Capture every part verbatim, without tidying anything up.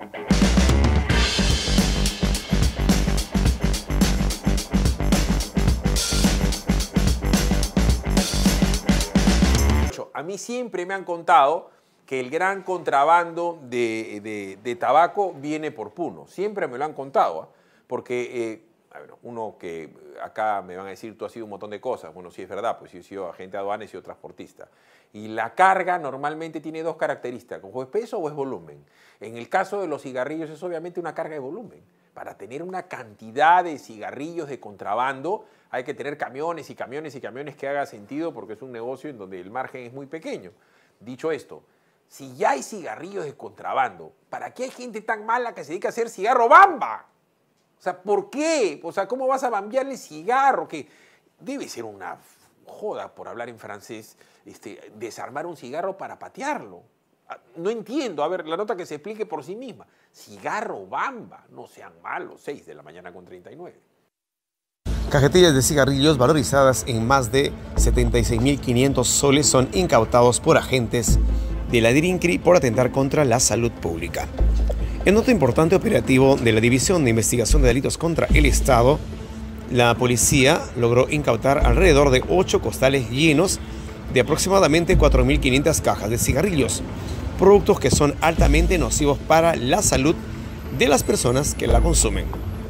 A mí siempre me han contado que el gran contrabando de, de, de tabaco viene por Puno. Siempre me lo han contado, ¿eh? Porque eh, a ver, uno que acá me van a decir, tú has sido un montón de cosas. Bueno, sí es verdad, pues yo he sido agente de aduana y he sido transportista. Y la carga normalmente tiene dos características, o es peso o es volumen. En el caso de los cigarrillos es obviamente una carga de volumen. Para tener una cantidad de cigarrillos de contrabando hay que tener camiones y camiones y camiones que haga sentido porque es un negocio en donde el margen es muy pequeño. Dicho esto, si ya hay cigarrillos de contrabando, ¿para qué hay gente tan mala que se dedica a hacer cigarro bamba? O sea, ¿por qué? O sea, ¿cómo vas a bambearle cigarro? Que debe ser una joda, por hablar en francés, este, desarmar un cigarro para patearlo. No entiendo. A ver, la nota que se explique por sí misma. Cigarro bamba, no sean malos, seis de la mañana con treinta y nueve. Cajetillas de cigarrillos valorizadas en más de setenta y seis mil quinientos soles son incautados por agentes de la DIRINCRI por atentar contra la salud pública. En otro importante operativo de la División de Investigación de Delitos contra el Estado, la policía logró incautar alrededor de ocho costales llenos de aproximadamente cuatro mil quinientas cajas de cigarrillos, productos que son altamente nocivos para la salud de las personas que la consumen.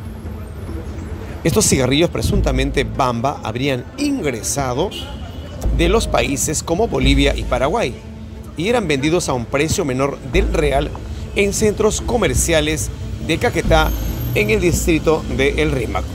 Estos cigarrillos presuntamente bamba habrían ingresado de los países como Bolivia y Paraguay y eran vendidos a un precio menor del real en centros comerciales de Caquetá en el distrito de El Rímac.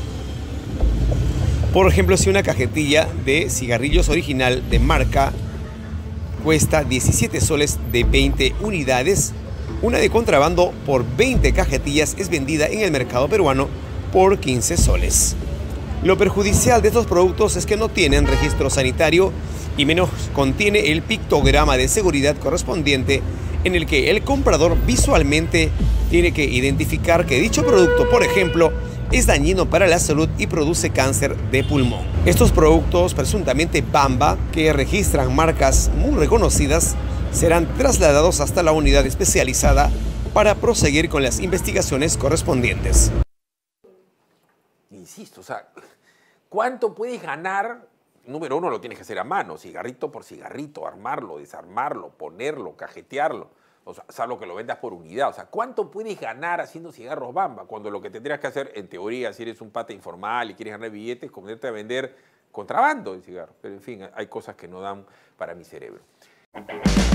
Por ejemplo, si una cajetilla de cigarrillos original de marca cuesta diecisiete soles de veinte unidades, una de contrabando por veinte cajetillas es vendida en el mercado peruano por quince soles. Lo perjudicial de estos productos es que no tienen registro sanitario y menos contiene el pictograma de seguridad correspondiente en el que el comprador visualmente tiene que identificar que dicho producto, por ejemplo, es dañino para la salud y produce cáncer de pulmón. Estos productos presuntamente bamba, que registran marcas muy reconocidas, serán trasladados hasta la unidad especializada para proseguir con las investigaciones correspondientes. Insisto, o sea, ¿cuánto puedes ganar? Número uno, lo tienes que hacer a mano, cigarrito por cigarrito, armarlo, desarmarlo, ponerlo, cajetearlo, o sea, salvo que lo vendas por unidad. O sea, ¿cuánto puedes ganar haciendo cigarros bamba? Cuando lo que tendrías que hacer, en teoría, si eres un pata informal y quieres ganar billetes, es ponerte a vender contrabando de cigarros. Pero en fin, hay cosas que no dan para mi cerebro.